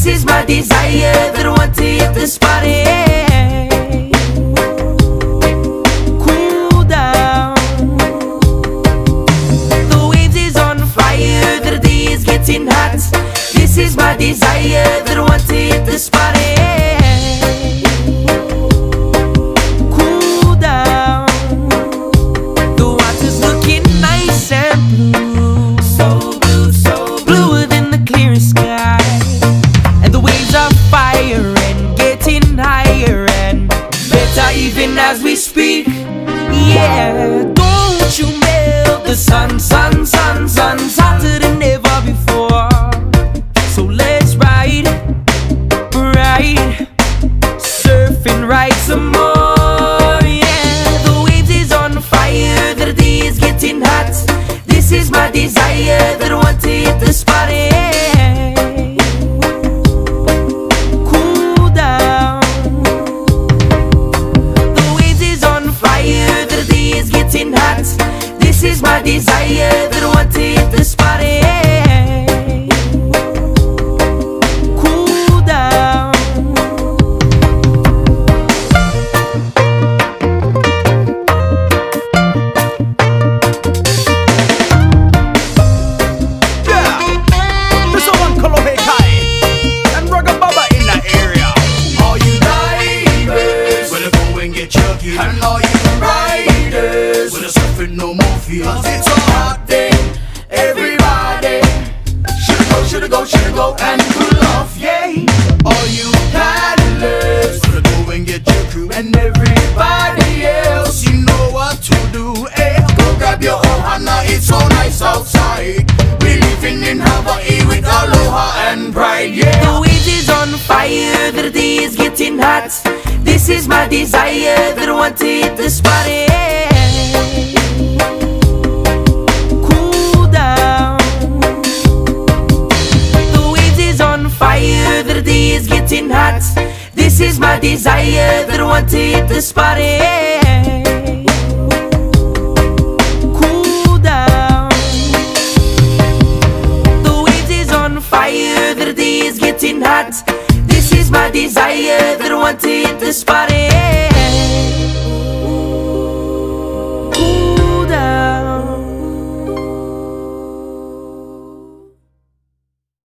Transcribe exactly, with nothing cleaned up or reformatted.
This is my desire that I want to hit the spot. Cool down. The waves is on fire, the day is getting hot. This is my desire that I want to hit the spot. Cool down. The water's looking nice and blue, so blue, so bluer than the clearest sky. And the waves are fire and getting higher and better even as we speak. Yeah, don't you melt the sun, sun, sun, sun's hotter than ever before. So let's ride, ride, surfing right some more. Yeah, the waves is on fire, the day is getting hot. This is my desire that I want to hit the spot. Cool down. The waves is on fire, the day is getting hot. This is my desire that I want to hit the spot. And all you riders, when it's surfing no more fear, 'cause it's a hot day. Everybody shoulda go, shoulda go, shoulda go and cool off, yeah. All you paddlers, wanna go and get your crew. And everybody else, you know what to do, eh? Go grab your ohana, it's so nice outside. We living in Hawaii with aloha and pride, yeah. The waves is on fire, the day is getting hot. This is my desire that I want to hit the spot. Cool down. The waves is on fire, the day is getting hot. This is my desire that I want to hit the spot. Cool down. The waves is on fire, the day is getting hot. This is my desire that I want to hit the spot.